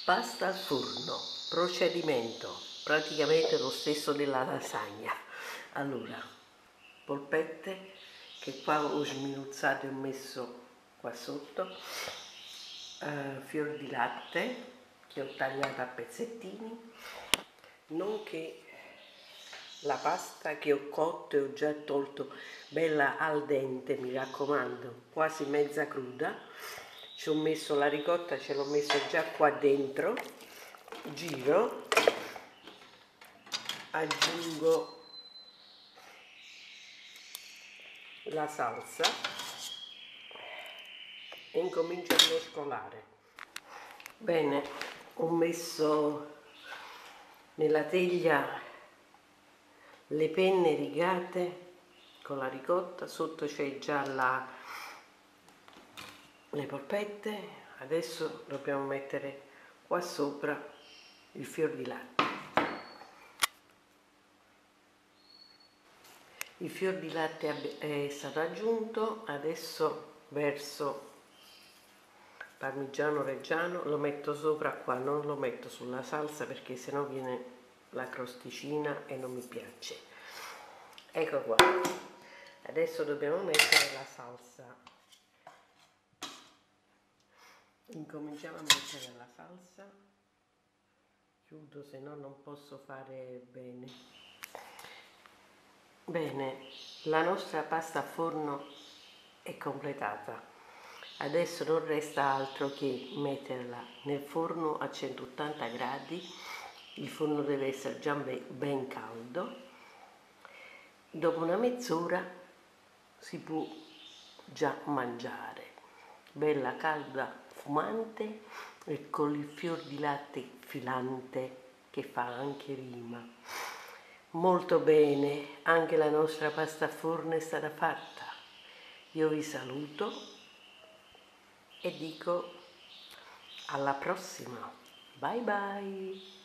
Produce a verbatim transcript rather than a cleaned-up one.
Pasta al forno, procedimento praticamente lo stesso della lasagna. Allora, polpette che qua ho sminuzzato e ho messo qua sotto, eh, fior di latte che ho tagliato a pezzettini, nonché la pasta che ho cotto e ho già tolto bella al dente, mi raccomando, quasi mezza cruda. Ci ho messo la ricotta, ce l'ho messa già qua dentro, giro, aggiungo la salsa e incomincio a mescolare. Bene, ho messo nella teglia le penne rigate con la ricotta, sotto c'è già la, le polpette. Adesso dobbiamo mettere qua sopra il fior di latte. Il fior di latte è stato aggiunto, adesso verso parmigiano reggiano, lo metto sopra qua, non lo metto sulla salsa perché sennò viene la crosticina e non mi piace. Ecco qua, adesso dobbiamo mettere la salsa. Incominciamo a mettere la salsa, chiudo se no non posso fare bene. Bene, la nostra pasta a forno è completata. Adesso non resta altro che metterla nel forno a centottanta gradi. Il forno deve essere già ben caldo. Dopo una mezz'ora si può già mangiare. Bella calda, fumante e con il fior di latte filante che fa anche rima. Molto bene, anche la nostra pasta a forno è stata fatta. Io vi saluto e dico alla prossima. Bye bye!